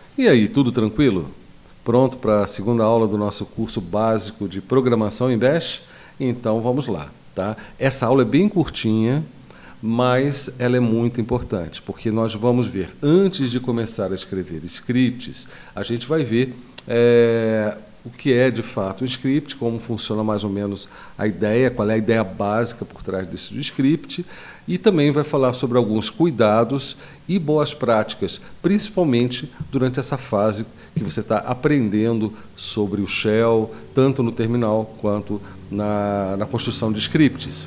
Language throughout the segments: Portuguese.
E aí, tudo tranquilo? Pronto para a segunda aula do nosso curso básico de programação em Bash? Então vamos lá, tá? Essa aula é bem curtinha, mas ela é muito importante, porque nós vamos ver, antes de começar a escrever scripts, a gente vai ver o que é de fato um script, como funciona mais ou menos a ideia, qual é a ideia básica por trás desse script, e também vai falar sobre alguns cuidados e boas práticas, principalmente durante essa fase que você está aprendendo sobre o shell, tanto no terminal quanto na construção de scripts.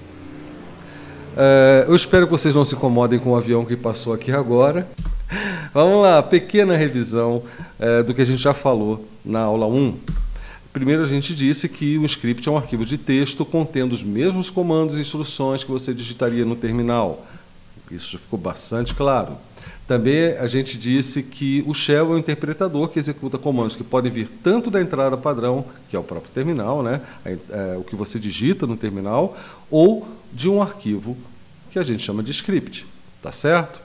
Eu espero que vocês não se incomodem com o avião que passou aqui agora. Vamos lá, pequena revisão do que a gente já falou na aula 1. Primeiro, a gente disse que um script é um arquivo de texto contendo os mesmos comandos e instruções que você digitaria no terminal. Isso já ficou bastante claro. Também a gente disse que o shell é um interpretador que executa comandos que podem vir tanto da entrada padrão, que é o próprio terminal, né? O que você digita no terminal, ou de um arquivo que a gente chama de script. Tá certo?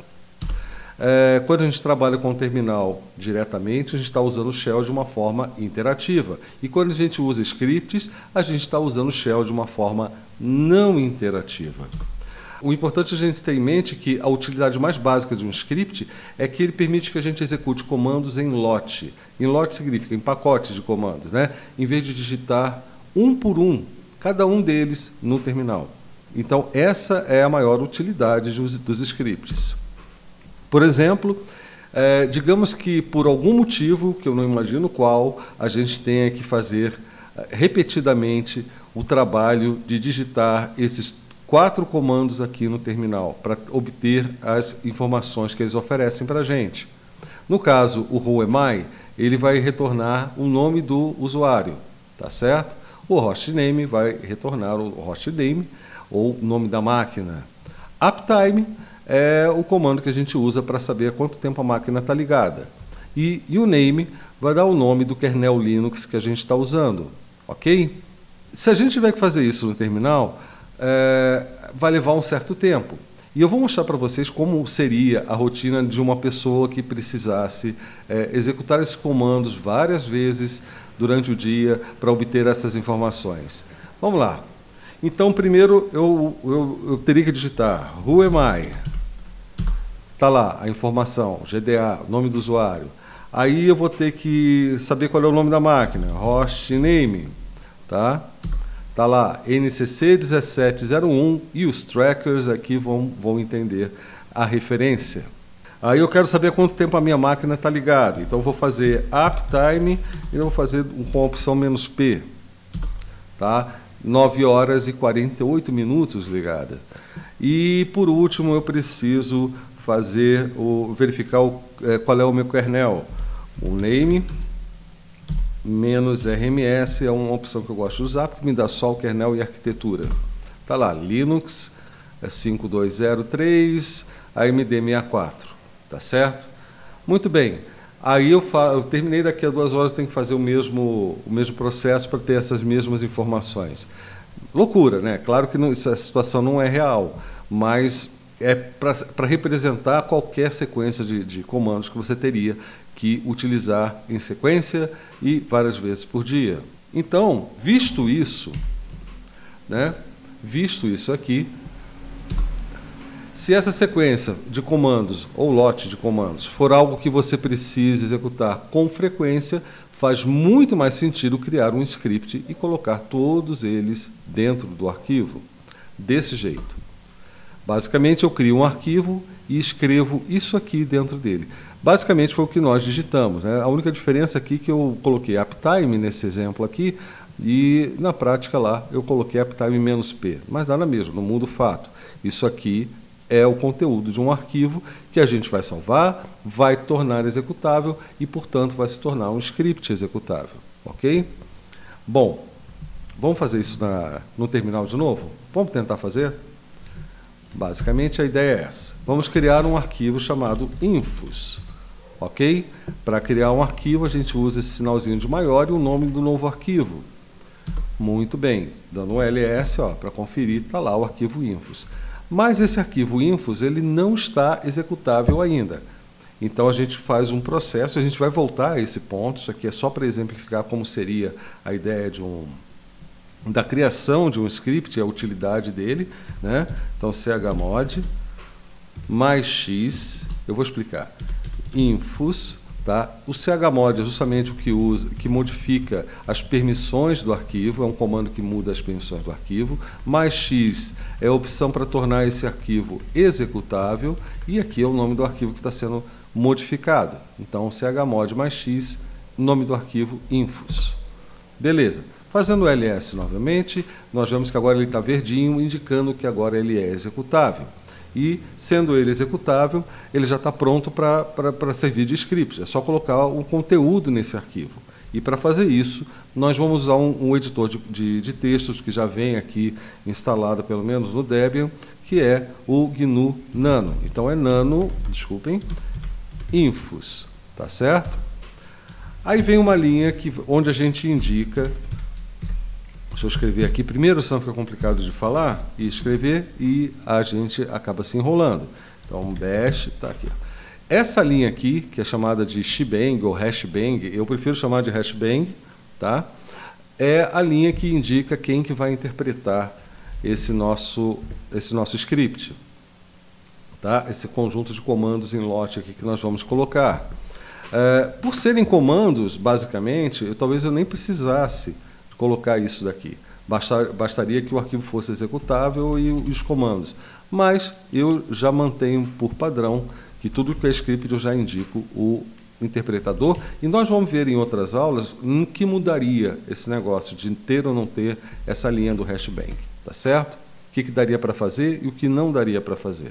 Quando a gente trabalha com o terminal diretamente, a gente está usando o shell de uma forma interativa. E quando a gente usa scripts, a gente está usando o shell de uma forma não interativa. O importante é a gente ter em mente que a utilidade mais básica de um script é que ele permite que a gente execute comandos em lote. Em lote significa em pacotes de comandos, né? Em vez de digitar um por um, cada um deles no terminal. Então, essa é a maior utilidade dos scripts. Por exemplo, digamos que por algum motivo, que eu não imagino qual, a gente tenha que fazer repetidamente o trabalho de digitar esses 4 comandos aqui no terminal para obter as informações que eles oferecem para a gente. No caso, o whoami, ele vai retornar o nome do usuário, tá certo? O hostname vai retornar o hostname ou o nome da máquina. Uptime é o comando que a gente usa para saber há quanto tempo a máquina está ligada. E uname vai dar o nome do kernel Linux que a gente está usando, ok? Se a gente tiver que fazer isso no terminal, vai levar um certo tempo. E eu vou mostrar para vocês como seria a rotina de uma pessoa que precisasse executar esses comandos várias vezes durante o dia para obter essas informações. Vamos lá. Então, primeiro, eu teria que digitar whoami. Está lá a informação, GDA, nome do usuário. Aí eu vou ter que saber qual é o nome da máquina, hostname. Tá? Está lá, NCC 1701, e os trackers aqui vão entender a referência. Aí eu quero saber quanto tempo a minha máquina está ligada. Então eu vou fazer uptime e eu vou fazer com a opção "-p". Tá? 9 horas e 48 minutos ligada. E, por último, eu preciso verificar qual é o meu kernel. O name -rms é uma opção que eu gosto de usar, porque me dá só o kernel e a arquitetura. Está lá, Linux 5203, AMD64. Tá certo? Muito bem. Aí eu terminei, daqui a 2 horas eu tenho que fazer o mesmo processo para ter essas mesmas informações. Loucura, né? Claro que essa situação não é real, mas é para representar qualquer sequência de comandos que você teria que utilizar em sequência e várias vezes por dia. Então, visto isso, né? Visto isso aqui, se essa sequência de comandos ou lote de comandos for algo que você precisa executar com frequência, faz muito mais sentido criar um script e colocar todos eles dentro do arquivo. Desse jeito. Basicamente, eu crio um arquivo e escrevo isso aqui dentro dele. Basicamente, foi o que nós digitamos, né? A única diferença aqui é que eu coloquei uptime nesse exemplo aqui e, na prática, lá eu coloquei uptime -p. Mas nada mesmo, não muda o fato. Isso aqui é o conteúdo de um arquivo que a gente vai salvar, vai tornar executável e, portanto, vai se tornar um script executável. Ok? Bom, vamos fazer isso no terminal de novo? Vamos tentar fazer? Basicamente, a ideia é essa. Vamos criar um arquivo chamado infos. Ok? Para criar um arquivo, a gente usa esse sinalzinho de maior e o nome do novo arquivo. Muito bem. Dando um ls, para conferir, está lá o arquivo infos. Mas esse arquivo infos ele não está executável ainda. Então a gente faz um processo, a gente vai voltar a esse ponto, isso aqui é só para exemplificar como seria a ideia da criação de um script, a utilidade dele, né? Então chmod mais x, eu vou explicar, infus, tá? O chmod é justamente o que modifica as permissões do arquivo, é um comando que muda as permissões do arquivo, mais x é a opção para tornar esse arquivo executável, e aqui é o nome do arquivo que está sendo modificado. Então, chmod mais x, nome do arquivo infus. Beleza. Fazendo o ls novamente, nós vemos que agora ele está verdinho, indicando que agora ele é executável. E, sendo ele executável, ele já está pronto para servir de script. É só colocar o conteúdo nesse arquivo. E, para fazer isso, nós vamos usar um editor de textos que já vem aqui instalado, pelo menos no Debian, que é o GNU Nano. Então, é Nano, desculpem, infus, tá certo? Aí vem uma linha onde a gente indica... Deixa eu escrever aqui primeiro, senão fica complicado de falar, e escrever, e a gente acaba se enrolando. Então, bash, está aqui. Essa linha aqui, que é chamada de shebang ou hashbang, eu prefiro chamar de hashbang, tá? É a linha que indica quem que vai interpretar esse nosso script. Tá? Esse conjunto de comandos em lote aqui que nós vamos colocar. Por serem comandos, basicamente, talvez eu nem precisasse colocar isso daqui. Bastaria que o arquivo fosse executável e os comandos. Mas eu já mantenho por padrão que tudo que é script eu já indico o interpretador, e nós vamos ver em outras aulas no que mudaria esse negócio de ter ou não ter essa linha do hashbang. Tá certo? O que daria para fazer e o que não daria para fazer.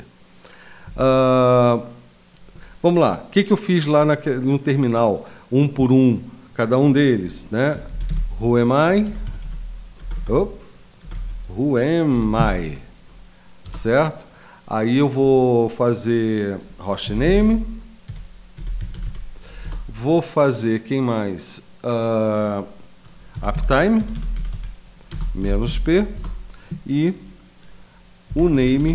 Vamos lá. O que eu fiz lá no terminal, um por um, cada um deles, né? Who am I? Who am I? Certo? Aí eu vou fazer hostname. Vou fazer, quem mais? Uptime, -p, e o name,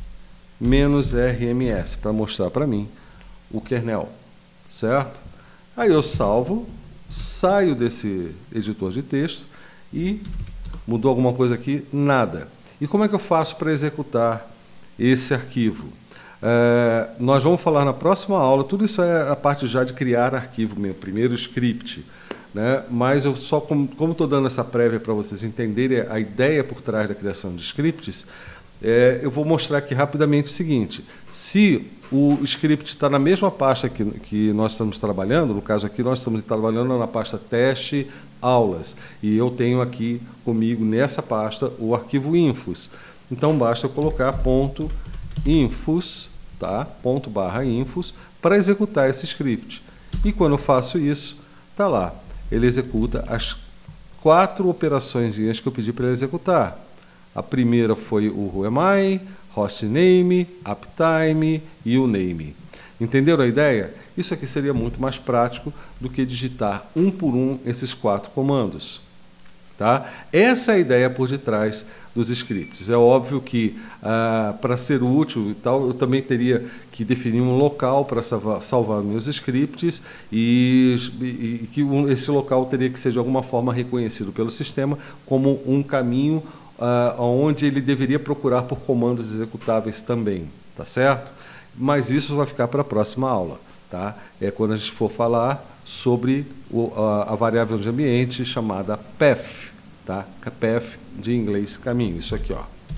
-rms, para mostrar para mim o kernel. Certo? Aí eu salvo. Saio desse editor de texto e mudou alguma coisa aqui? Nada. E como é que eu faço para executar esse arquivo? Nós vamos falar na próxima aula, tudo isso é a parte já de criar arquivo, meu primeiro script. Né? Mas eu só, como estou dando essa prévia para vocês entenderem a ideia por trás da criação de scripts, eu vou mostrar aqui rapidamente o seguinte: se o script está na mesma pasta que nós estamos trabalhando, no caso aqui nós estamos trabalhando na pasta teste aulas, e eu tenho aqui comigo nessa pasta o arquivo infus. Então basta eu colocar .infus, tá? ./infus, para executar esse script. E quando eu faço isso, está lá. Ele executa as 4 operações que eu pedi para ele executar. A primeira foi o who am I, hostname, uptime e o name. Entenderam a ideia? Isso aqui seria muito mais prático do que digitar um por um esses 4 comandos. Tá? Essa é a ideia por detrás dos scripts. É óbvio que, para ser útil e tal, eu também teria que definir um local para salvar meus scripts e que esse local teria que ser de alguma forma reconhecido pelo sistema como um caminho onde ele deveria procurar por comandos executáveis também, tá certo? Mas isso vai ficar para a próxima aula, tá? É quando a gente for falar sobre a variável de ambiente chamada path, tá? Path de inglês caminho, isso aqui, ó.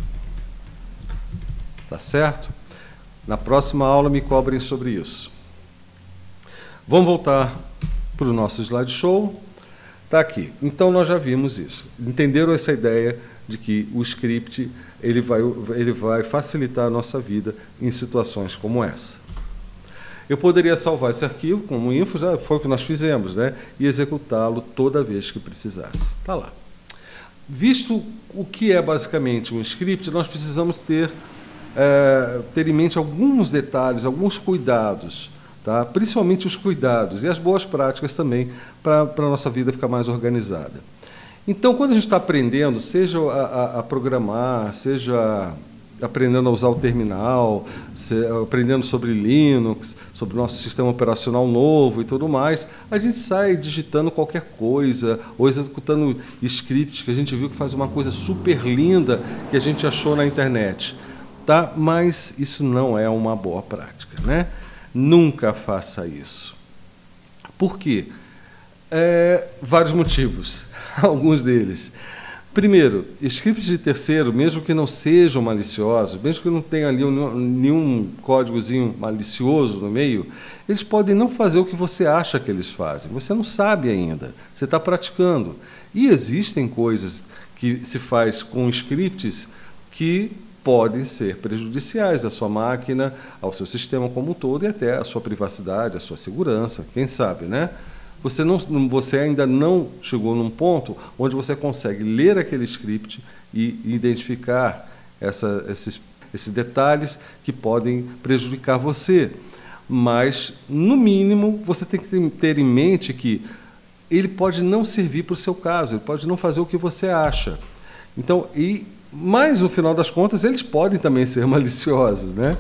Tá certo? Na próxima aula me cobrem sobre isso. Vamos voltar para o nosso slideshow. Tá aqui. Então nós já vimos isso. Entenderam essa ideia de que o script ele vai facilitar a nossa vida em situações como essa. Eu poderia salvar esse arquivo como info, já foi o que nós fizemos, né? E executá-lo toda vez que precisasse. Tá lá. Visto o que é basicamente um script, nós precisamos ter em mente alguns detalhes, alguns cuidados, tá? Principalmente os cuidados e as boas práticas também para a nossa vida ficar mais organizada. Então, quando a gente está aprendendo, seja a programar, seja aprendendo a usar o terminal, aprendendo sobre Linux, sobre o nosso sistema operacional novo e tudo mais, a gente sai digitando qualquer coisa ou executando scripts que a gente viu que faz uma coisa super linda que a gente achou na internet. Tá? Mas isso não é uma boa prática, né? Nunca faça isso. Por quê? Vários motivos, alguns deles. Primeiro, scripts de terceiro, mesmo que não sejam maliciosos, mesmo que não tenha ali nenhum códigozinho malicioso no meio, eles podem não fazer o que você acha que eles fazem. Você não sabe ainda, você está praticando. E existem coisas que se faz com scripts que podem ser prejudiciais à sua máquina, ao seu sistema como um todo e até à sua privacidade, à sua segurança, quem sabe, né? Você ainda não chegou num ponto onde você consegue ler aquele script e identificar esses detalhes que podem prejudicar você. Mas, no mínimo, você tem que ter em mente que ele pode não servir para o seu caso, ele pode não fazer o que você acha. Então, mas, no final das contas, eles podem também ser maliciosos, né?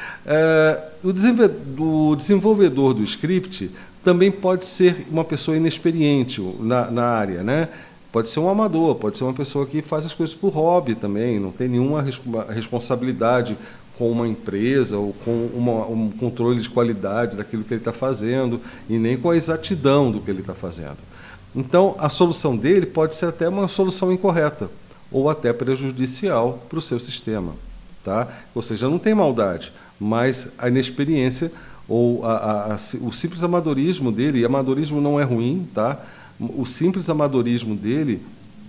O desenvolvedor do script também pode ser uma pessoa inexperiente na área, né? Pode ser um amador, pode ser uma pessoa que faz as coisas por hobby também, não tem nenhuma responsabilidade com uma empresa ou com um controle de qualidade daquilo que ele está fazendo e nem com a exatidão do que ele está fazendo. Então, a solução dele pode ser até uma solução incorreta ou até prejudicial para o seu sistema. Tá? Ou seja, não tem maldade, mas a inexperiência ou o simples amadorismo dele, e amadorismo não é ruim, tá? O simples amadorismo dele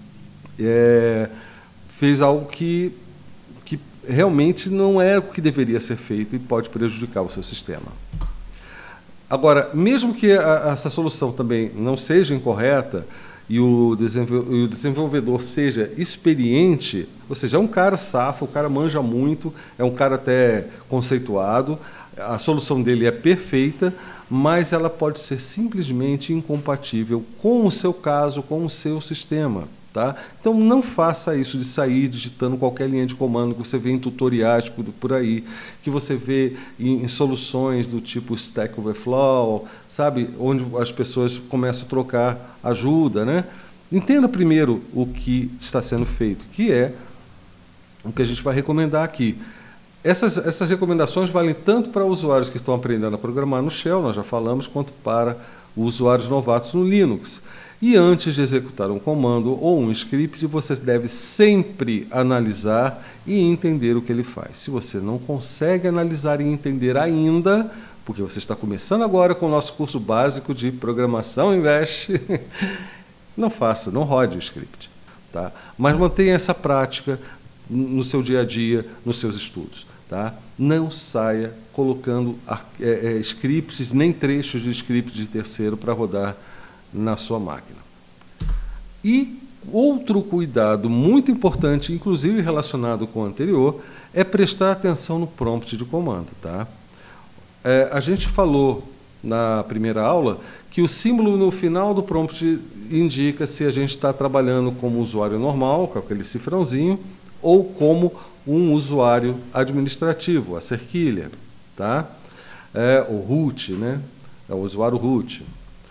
fez algo que realmente não é o que deveria ser feito e pode prejudicar o seu sistema. Agora, mesmo que essa solução também não seja incorreta e o desenvolvedor seja experiente, ou seja, é um cara safo, o cara manja muito, é um cara até conceituado, a solução dele é perfeita, mas ela pode ser simplesmente incompatível com o seu caso, com o seu sistema. Tá? Então, não faça isso de sair digitando qualquer linha de comando que você vê em tutoriais por aí, que você vê em soluções do tipo Stack Overflow, sabe? Onde as pessoas começam a trocar ajuda. Né? Entenda primeiro o que está sendo feito, que é o que a gente vai recomendar aqui. Essas recomendações valem tanto para usuários que estão aprendendo a programar no Shell, nós já falamos, quanto para usuários novatos no Linux. E antes de executar um comando ou um script, você deve sempre analisar e entender o que ele faz. Se você não consegue analisar e entender ainda, porque você está começando agora com o nosso curso básico de programação em Bash, não rode o script. Tá? Mas mantenha essa prática no seu dia a dia, nos seus estudos. Tá? Não saia colocando scripts, nem trechos de script de terceiro para rodar na sua máquina. E outro cuidado muito importante, inclusive relacionado com o anterior, é prestar atenção no prompt de comando. Tá? A gente falou na primeira aula que o símbolo no final do prompt indica se a gente está trabalhando como usuário normal, com aquele cifrãozinho, ou como um usuário administrativo, a cerquilha, tá? O root, né? É o usuário root.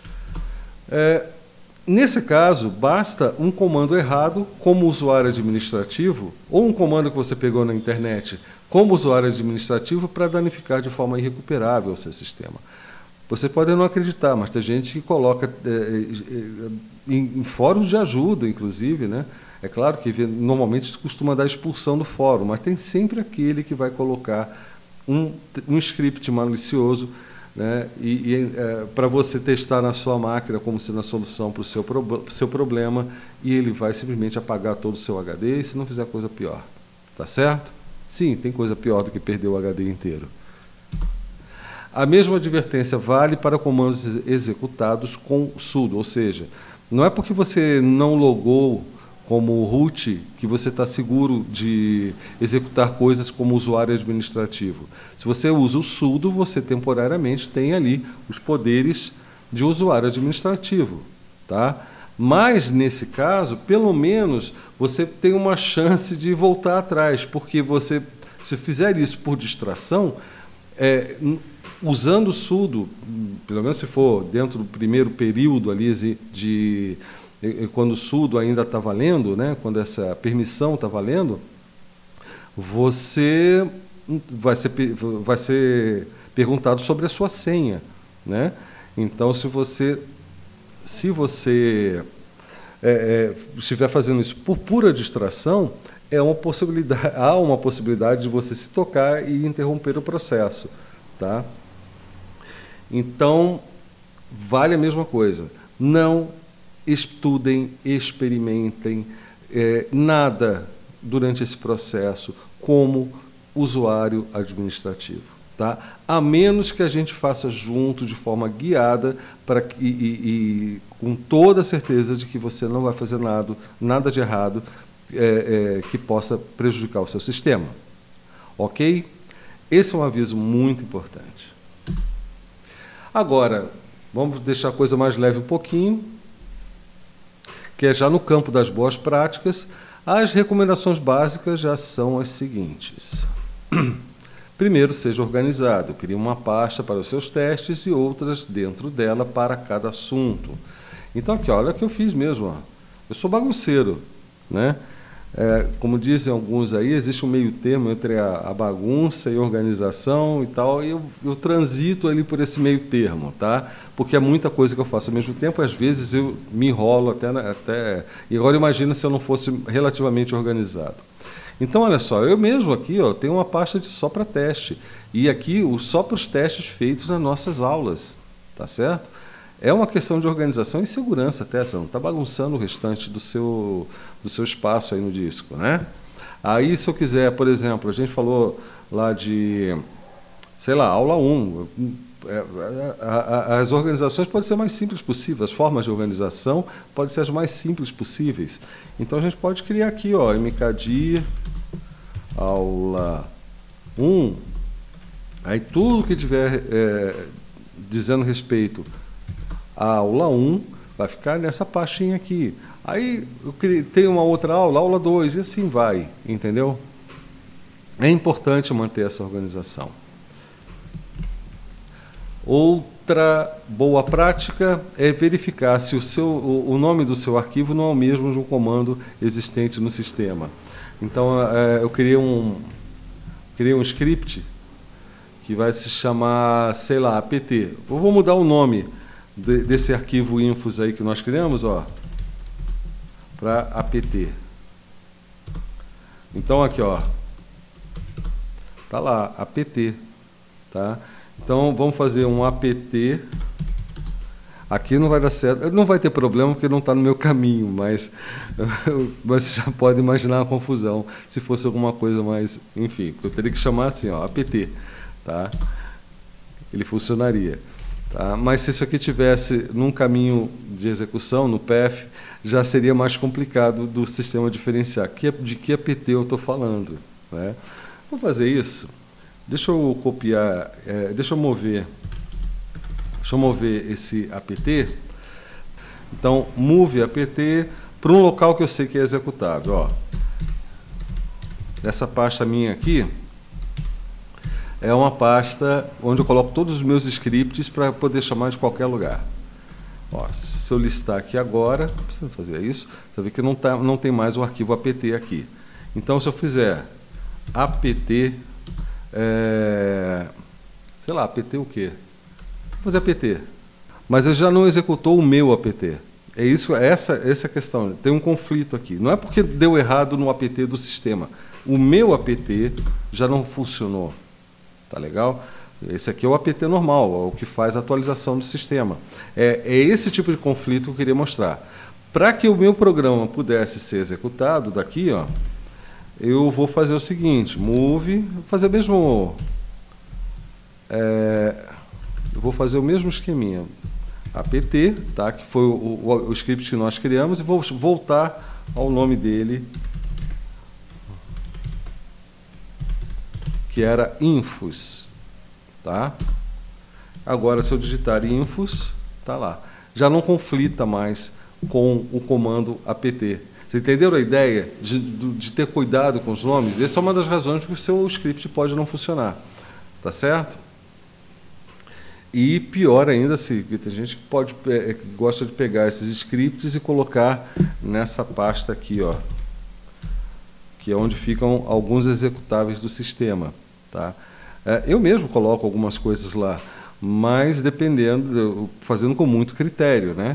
Nesse caso, basta um comando errado como usuário administrativo ou um comando que você pegou na internet como usuário administrativo para danificar de forma irrecuperável o seu sistema. Você pode não acreditar, mas tem gente que coloca em fóruns de ajuda, inclusive, né? É claro que normalmente isso costuma dar expulsão do fórum, mas tem sempre aquele que vai colocar um script malicioso, né, para você testar na sua máquina como sendo a solução para o seu problema, e ele vai simplesmente apagar todo o seu HD e se não fizer coisa pior. Tá certo? Sim, tem coisa pior do que perder o HD inteiro. A mesma advertência vale para comandos executados com sudo, ou seja, não é porque você não logou como root que você está seguro de executar coisas como usuário administrativo. Se você usa o sudo, você temporariamente tem ali os poderes de usuário administrativo. Tá? Mas, nesse caso, pelo menos, você tem uma chance de voltar atrás, porque você Se fizer isso por distração, usando o sudo, pelo menos se for dentro do primeiro período ali quando o sudo ainda está valendo, né, quando essa permissão está valendo, você vai ser perguntado sobre a sua senha, né? Então, se você estiver fazendo isso por pura distração, há uma possibilidade de você se tocar e interromper o processo, tá? Então, vale a mesma coisa. Não estudem, experimentem nada durante esse processo como usuário administrativo, tá? A menos que a gente faça junto, de forma guiada, e com toda a certeza de que você não vai fazer nada de errado que possa prejudicar o seu sistema. Ok? Esse é um aviso muito importante. Agora, vamos deixar a coisa mais leve um pouquinho, que é já no campo das boas práticas. As recomendações básicas já são as seguintes. Primeiro, seja organizado. Crie uma pasta para os seus testes e outras dentro dela para cada assunto. Então, aqui, olha o que eu fiz mesmo. Ó. Eu sou bagunceiro, né? Como dizem alguns aí, existe um meio termo entre a bagunça e a organização e tal, e eu transito ali por esse meio termo, tá? Porque é muita coisa que eu faço ao mesmo tempo, às vezes eu me enrolo até... E agora imagina se eu não fosse relativamente organizado. Então, olha só, eu mesmo aqui tenho uma pasta só para teste, e aqui só para os testes feitos nas nossas aulas, tá certo? É uma questão de organização e segurança até, você não está bagunçando o restante do seu espaço aí no disco, né? Aí, se eu quiser, por exemplo, a gente falou lá de, sei lá, aula 1, as organizações podem ser mais simples possíveis, as formas de organização podem ser as mais simples possíveis. Então, a gente pode criar aqui, MKDir, aula 1, aí tudo que tiver dizendo respeito a aula 1 vai ficar nessa pastinha aqui. Aí tem uma outra aula, aula 2, e assim vai, entendeu? É importante manter essa organização. Outra boa prática é verificar se o nome do seu arquivo não é o mesmo de um comando existente no sistema. Então, eu criei um script que vai se chamar, sei lá, apt. Eu vou mudar o nome desse arquivo infos aí que nós criamos, para apt. Então, aqui, tá lá, apt, tá? Então, vamos fazer um apt. Aqui não vai dar certo, não vai ter problema porque não está no meu caminho, mas você já pode imaginar a confusão se fosse alguma coisa mais, enfim, eu teria que chamar assim, apt, tá? Ele funcionaria. Tá? Mas se isso aqui tivesse num caminho de execução, no path, já seria mais complicado do sistema diferenciar de que apt eu estou falando, né? Vou fazer isso. Deixa eu copiar, deixa eu mover esse apt. Então, move apt para um local que eu sei que é executável. Essa pasta minha aqui é uma pasta onde eu coloco todos os meus scripts para poder chamar de qualquer lugar. Se eu listar aqui agora, não precisa fazer isso, você vê que não tem mais o arquivo apt aqui. Então, se eu fizer apt, sei lá, apt o quê? Vou fazer apt. Mas ele já não executou o meu apt. Essa é a questão. Tem um conflito aqui. Não é porque deu errado no apt do sistema. O meu apt já não funcionou. Tá legal? Esse aqui é o apt normal, é o que faz a atualização do sistema. É esse tipo de conflito que eu queria mostrar. Para que o meu programa pudesse ser executado daqui, eu vou fazer o seguinte, move, vou fazer mesmo... eu vou fazer o mesmo esqueminha. Apt, tá? Que foi o script que nós criamos, e vou voltar ao nome dele, que era infos, tá? Agora, se eu digitar infos, tá lá. Já não conflita mais com o comando apt. Você entenderam a ideia de ter cuidado com os nomes? Essa é uma das razões que o seu script pode não funcionar. Tá certo? E pior ainda, se tem gente que gosta de pegar esses scripts e colocar nessa pasta aqui, ó, que é onde ficam alguns executáveis do sistema. Tá? Eu mesmo coloco algumas coisas lá, mas dependendo, fazendo com muito critério, né?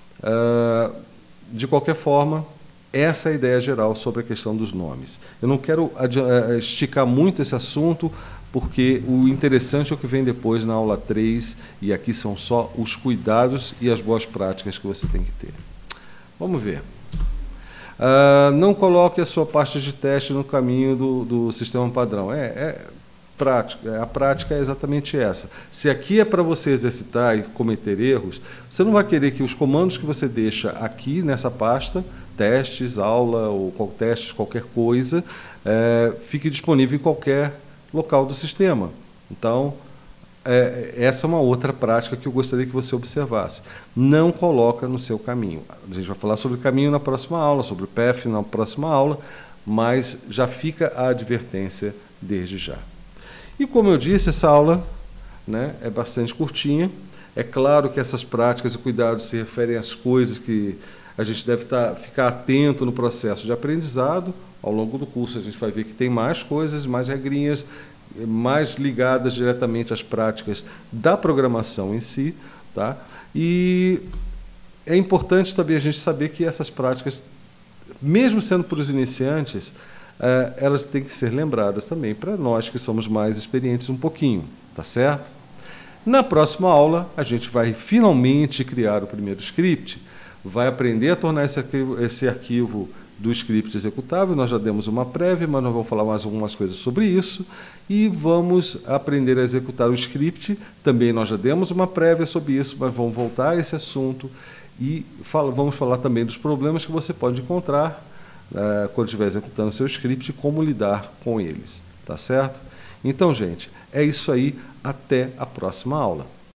De qualquer forma, essa é a ideia geral sobre a questão dos nomes. Eu não quero esticar muito esse assunto, porque o interessante é o que vem depois na aula 3, e aqui são só os cuidados e as boas práticas que você tem que ter. Vamos ver. Não coloque a sua pasta de teste no caminho do sistema padrão. A prática é exatamente essa. Se aqui é para você exercitar e cometer erros, você não vai querer que os comandos que você deixa aqui nessa pasta, testes, aula ou testes, qualquer coisa, fique disponível em qualquer local do sistema. Então, essa é uma outra prática que eu gostaria que você observasse. Não coloca no seu caminho. A gente vai falar sobre caminho na próxima aula, sobre o path na próxima aula, mas já fica a advertência desde já. E como eu disse, essa aula, né, é bastante curtinha. É claro que essas práticas e cuidados se referem às coisas que a gente deve ficar atento no processo de aprendizado. Ao longo do curso a gente vai ver que tem mais coisas, mais regrinhas, mais ligadas diretamente às práticas da programação em si. Tá? E é importante também a gente saber que essas práticas, mesmo sendo para os iniciantes, elas têm que ser lembradas também para nós que somos mais experientes um pouquinho, tá certo? Na próxima aula, a gente vai finalmente criar o primeiro script, vai aprender a tornar esse arquivo do script executável. Nós já demos uma prévia, mas nós vamos falar mais algumas coisas sobre isso, e vamos aprender a executar o script. Também nós já demos uma prévia sobre isso, mas vamos voltar a esse assunto e vamos falar também dos problemas que você pode encontrar quando estiver executando seu script, como lidar com eles, tá certo? Então, gente, é isso aí, até a próxima aula.